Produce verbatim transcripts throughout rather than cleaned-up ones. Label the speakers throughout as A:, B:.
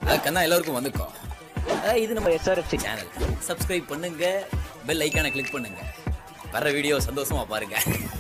A: அதுக்கண்ணா எல்லாருக்கும் வந்துக்கோ. இது நம்ம S R F C channel. Subscribe பண்ணுங்க, பெல் ஐக்கானை கிளிக் பண்ணுங்க. வர வீடியோ சந்தோஷமா பாருங்க.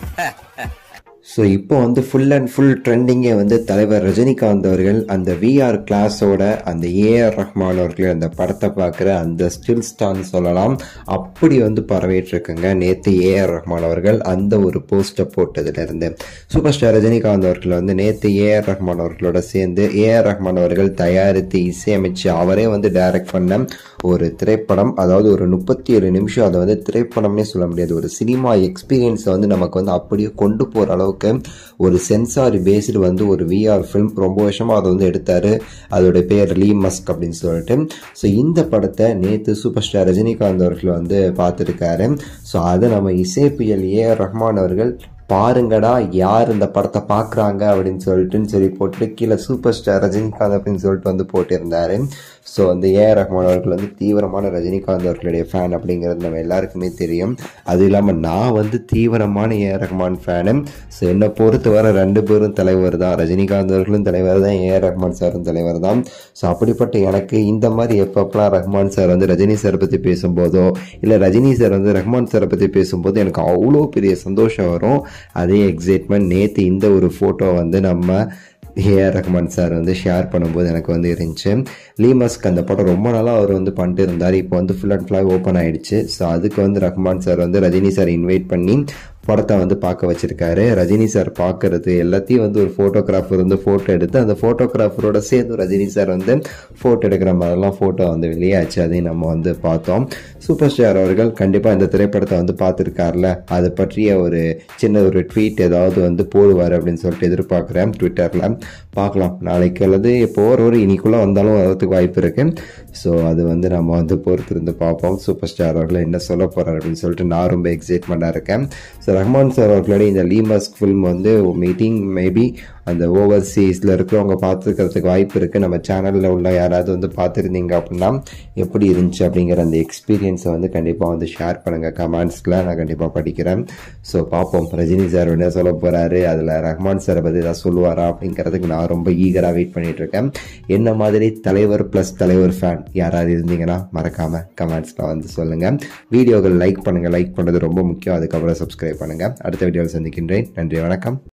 B: ஸோ இப்போ வந்து ஃபுல் அண்ட் ஃபுல் ட்ரெண்டிங்கே வந்து தலைவர் ரஜினிகாந்த் அவர்கள் அந்த விஆர் கிளாஸோட அந்த ஏ ஆர் ரஹ்மான் அவர்கள் அந்த படத்தை பார்க்குற அந்த ஸ்டில்ஸ் தான் சொல்லலாம். அப்படி வந்து பரவிட்டுருக்குங்க. நேற்று ஏ ஆர் ரஹ்மான் அவர்கள் அந்த ஒரு போஸ்ட்டை போட்டதுலேருந்து சூப்பர் ஸ்டார் ரஜினிகாந்த் அவர்கள் வந்து நேற்று ஏ ஆர் ரஹ்மான் அவர்களோட சேர்ந்து ஏ ஆர் ரஹ்மான் அவர்கள் தயாரித்து இசையமைச்சு அவரே வந்து டைரக்ட் பண்ண ஒரு திரைப்படம், அதாவது ஒரு முப்பத்தி ஏழு நிமிஷம், அதை வந்து திரைப்படம்னே சொல்ல முடியாது, ஒரு சினிமா எக்ஸ்பீரியன்ஸை வந்து நமக்கு வந்து அப்படியே கொண்டு போகிற அளவுக்கு ஒரு சென்சாரி பேஸ்டு வந்து ஒரு விஆர் ஃபிலிம் ரொம்ப வருஷமாக அதை வந்து எடுத்தார். அதோட பேர் லீ மஸ்க் அப்படின்னு சொல்லிட்டு. ஸோ இந்த படத்தை நேற்று சூப்பர் ஸ்டார் ரஜினிகாந்த் அவர்கள் வந்து பார்த்துருக்காரு. ஸோ அதை நம்ம இசைப்பியல் ஏ ஆர் ரஹ்மான் அவர்கள் பாருங்கடா யார் இந்த படத்தை பார்க்குறாங்க அப்படின்னு சொல்லிட்டுன்னு சொல்லி போட்டு கீழே சூப்பர் ஸ்டார் ரஜினிகாந்த் அப்படின்னு சொல்லிட்டு வந்து போட்டிருந்தாரு. ஸோ அந்த ஏ ஆர் ரஹ்மான் அவர்கள் வந்து தீவிரமான ரஜினிகாந்த் அவர்களுடைய ஃபேன் அப்படிங்கிறது நம்ம எல்லாருக்குமே தெரியும். அது இல்லாமல் நான் வந்து தீவிரமான A R Rahman fan. So என்னை பொறுத்த வர ரெண்டு பேரும் தலைவர் தான், ரஜினிகாந்த் அவர்களும் தலைவர் தான், ஏ ஆர் ரஹ்மான் சாரும் தலைவர் தான். ஸோ அப்படிப்பட்ட எனக்கு இந்த மாதிரி எப்பப்பெல்லாம் ரஹ்மான் சார் வந்து ரஜினி சாரை பற்றி பேசும்போதோ இல்லை ரஜினி சார் வந்து ரஹ்மான் சாரை பற்றி பேசும்போது எனக்கு அவ்வளோ பெரிய சந்தோஷம் வரும். அதே எக்ஸைட்மெண்ட் நேற்று இந்த ஒரு ஃபோட்டோ வந்து நம்ம ஏ ஆர் ரஹ்மான் சார் வந்து ஷேர் பண்ணும்போது எனக்கு வந்து இருந்துச்சு. லீ மஸ்க் அந்த படம் ரொம்ப நாளாக அவர் வந்து பண்ணிட்டு இருந்தார். இப்போ வந்து ஃபுல் அண்ட் ஃபுல்லாக ஓப்பன் ஆகிடுச்சு. ஸோ அதுக்கு வந்து ரஹ்மான் சார் வந்து ரஜினி சார் இன்வைட் பண்ணி படத்தை வந்து பார்க்க வச்சிருக்காரு. ரஜினி சார் பார்க்கறது எல்லாத்தையும் வந்து ஒரு ஃபோட்டோகிராஃபர் வந்து ஃபோட்டோ எடுத்து அந்த ஃபோட்டோகிராஃபரோட சேர்ந்து ரஜினி சார் வந்து ஃபோட்டோ எடுக்கிற மாதிரிலாம் ஃபோட்டோ வந்து வெளியாச்சு. அதையும் நம்ம வந்து பார்த்தோம். சூப்பர் ஸ்டார் அவர்கள் கண்டிப்பாக இந்த திரைப்படத்தை வந்து பார்த்துருக்காருல, அதை பற்றிய ஒரு சின்ன ஒரு ட்வீட் ஏதாவது வந்து போடுவார் அப்படின்னு சொல்லிட்டு எதிர்பார்க்குறேன். ட்விட்டரில் பார்க்கலாம், நாளைக்கு அல்லது இப்போ ஒரு இன்னைக்குள்ளே வந்தாலும் வரதுக்கு வாய்ப்பு இருக்குது. ஸோ அது வந்து நம்ம வந்து பொறுத்திருந்து பார்ப்போம் சூப்பர் ஸ்டார் அவர்கள் என்ன சொல்ல போகிறார் அப்படின்னு சொல்லிட்டு நான் ரொம்ப எக்ஸைட்மெண்ட்டாக இருக்கேன். ஸோ ரஹ்மான் சார் அவர்களுடைய இந்த லீ மஸ்க் ஃபில்ம் வந்து மீட்டிங் மேபி அந்த ஓவர்சீஸில் இருக்கிறவங்க பார்த்துக்கிறதுக்கு வாய்ப்பு இருக்குது. நம்ம சேனலில் உள்ள யாராவது வந்து பார்த்துருந்தீங்க அப்படின்னா எப்படி இருந்துச்சு அப்படிங்கிற அந்த எக்ஸ்பீரியன்ஸை வந்து கண்டிப்பாக வந்து ஷேர் பண்ணுங்கள் கமெண்ட்ஸில், நான் கண்டிப்பாக படிக்கிறேன். ஸோ பார்ப்போம் ரஜினி சார் என்ன சொல்ல போகிறாரு, அதில் ரஹ்மான் சாரை பற்றி ஏதாவது சொல்லுவாரா அப்படிங்கிறதுக்கு நான் ரொம்ப ஈகராக வெயிட் பண்ணிகிட்ருக்கேன். என்ன மாதிரி தலைவர் ப்ளஸ் தலைவர் ஃபேன் யாராவது இருந்தீங்கன்னா மறக்காமல் கமெண்ட்ஸில் வந்து சொல்லுங்கள். வீடியோக்கள் லைக் பண்ணுங்கள், லைக் பண்ணுறது ரொம்ப முக்கியம். அதுக்கப்புறம் சப்ஸ்கிரைப் பண்ணுங்கள். அடுத்த வீடியோவில் சந்திக்கின்றேன். நன்றி, வணக்கம்.